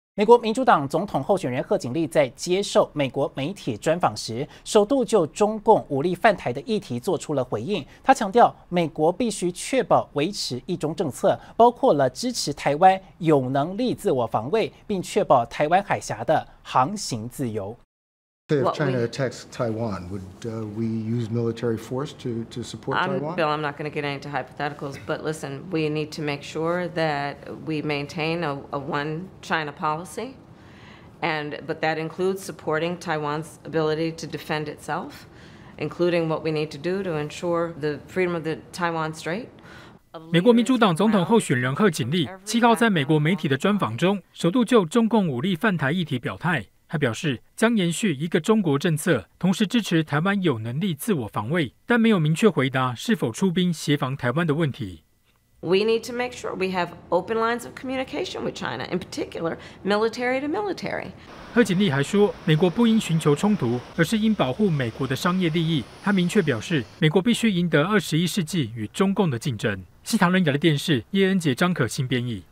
美国民主党总统候选人贺锦丽在接受美国媒体专访时，首度就中共武力犯台的议题做出了回应。他强调，美国必须确保维持一中政策，包括了支持台湾有能力自我防卫，并确保台湾海峡的航行自由。 If China attacks Taiwan, would we use military force to support Taiwan? Bill, I'm not going to get into hypotheticals, but listen, we need to make sure that we maintain a one China policy, but that includes supporting Taiwan's ability to defend itself, including what we need to do to ensure the freedom of the Taiwan Strait. 美国民主党总统候选人贺锦丽7号在美国媒体的专访中，首度就中共武力犯台议题表态。他表示将延续一个中国政策，同时支持台湾有能力自我防卫，但没有明确回答是否出兵协防台湾的问题。 We need to make sure we have open lines of communication with China, in particular, military to military. 贺锦丽还说，美国不应寻求冲突，而是应保护美国的商业利益。他明确表示，美国必须赢得21世纪与中共的竞争。西唐人亚的电视叶恩杰、张可欣编译。